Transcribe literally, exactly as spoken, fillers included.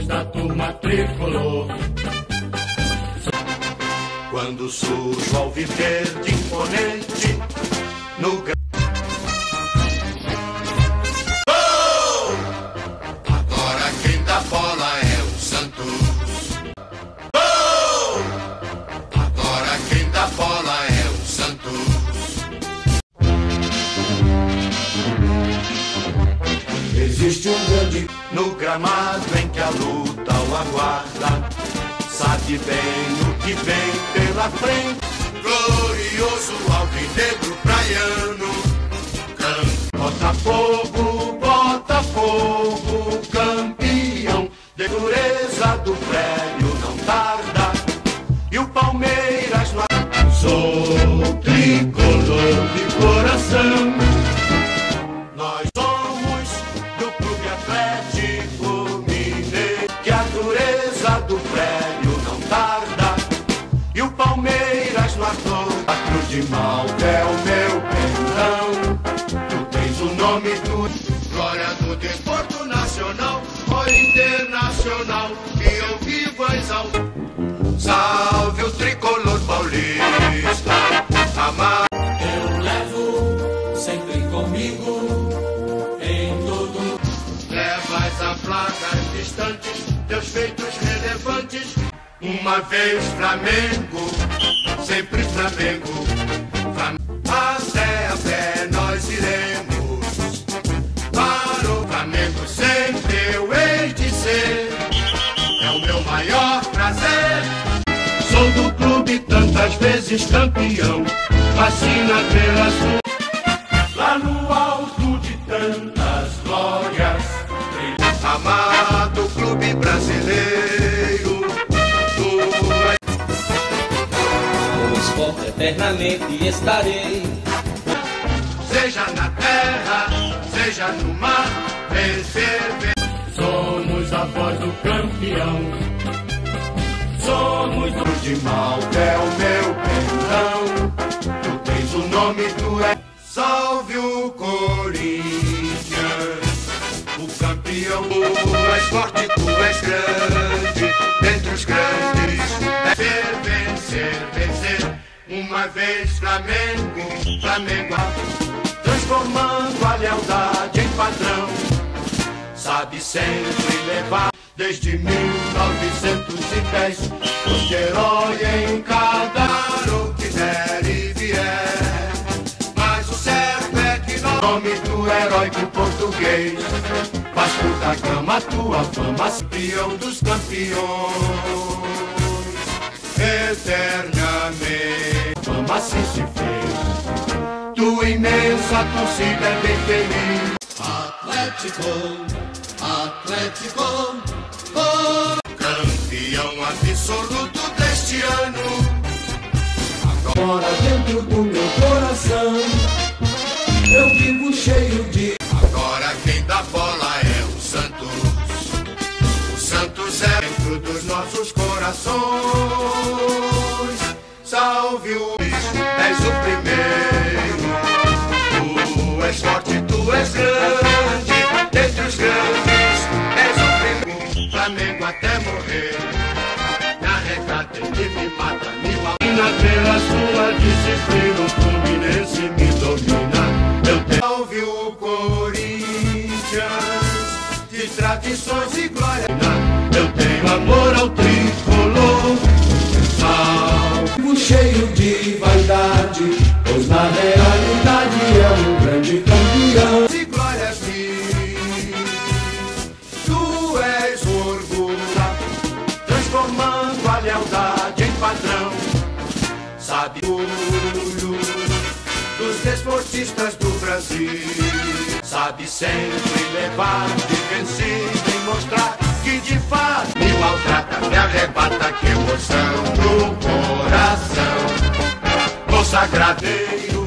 Somos da turma tricolor. Quando surge ao viver de imponente no gol. Agora quem dá bola é o Santos. Gol! Agora quem dá bola é o Santos. Existe um grande no gramado em que a luta o aguarda. Sabe bem o que vem pela frente. Glorioso alvinegro praiano. Botafogo, Botafogo, campeão. De dureza do prédio não tarda. E o Palmeiras no... Sou tricolor de coração. Nós somos do Clube Atlético Mineiro. Que a dureza do prédio não tarda. E o Palmeiras no ator. A Cruz de Malta é o meu perdão. Tu tens o nome do... Glória do desporto nacional ou internacional. Que eu vivo a exaltar. Salve o tricolor paulista. Amar. Eu levo sempre comigo em todo. Levas a plagas distantes, teus feitos relevantes. Uma vez Flamengo, sempre Flamengo. Flamengo. Até a pé nós iremos. Para o Flamengo sempre eu hei de ser. É o meu maior prazer. Sou do clube tantas vezes campeão. Fascina pela sua. Lá no alto de tantas glórias. Amado clube brasileiro. No esporte eternamente estarei. Seja na terra, seja no mar, vencer, vencer. Somos a voz do campeão. Somos do de Malta é o meu perdão. Tu tens o nome, tu é. Salve o Corinthians, o campeão. Tu és forte, tu és grande, dentre os grandes. É ser, vencer, vencer. Uma vez Flamengo, Flamengo. Transformando a lealdade em padrão. Sabe sempre levar. Desde mil novecentos e dez, o herói em cada o que der e vier. Mas o certo é que no nome do heróico português Vasco da Gama, tua fama, campeão dos campeões. Eternamente fama assim se fez. Tua imensa torcida é bem feliz. Atlético, Atlético, oh, campeão absoluto deste ano. Agora dentro do meu coração eu vivo cheio de. Agora quem dá bola é o Santos. O Santos é dentro dos nossos corações. Salve o és o primeiro. Tu és forte, tu és grande. Dentre os grandes, és o primeiro. Flamengo até morrer. Na regata ele me mata, me malina. Pela sua disciplina, o Fluminense me domina. Eu tenho. Salve o Corinthians, de tradições e glória. Eu tenho amor ao tricolor. Salve cheio de vaidade, pois na realidade é um grande campeão. E glórias mil, tu és orgulho, transformando a lealdade em padrão. Sabe o orgulho dos desportistas do Brasil. Sabe sempre levar de vencido e mostrar que de fato me maltrata, me arrebata, que emoção no coração. Consagradeiro